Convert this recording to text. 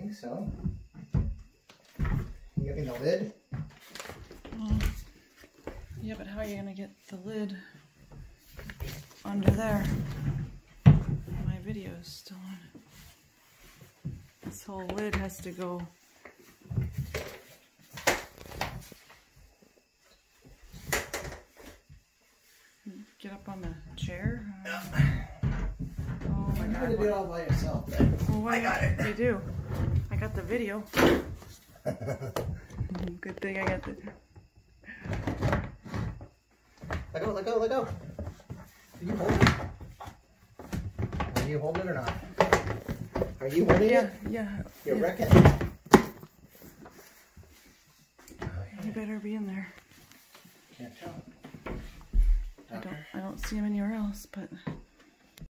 think so. You getting the lid? Yeah, but how are you gonna get the lid under there? My video is still on. This whole lid has to go. Get up on the chair. Oh my I'm god. gonna do it all by yourself. Well, I got it. You do. I got the video. Good thing I got the. Let go, let go, let go. Are you holding it? Are you holding it or not? Are you holding it? Yeah. You're wrecking. You better be in there. Can't tell. I don't see him anywhere else, but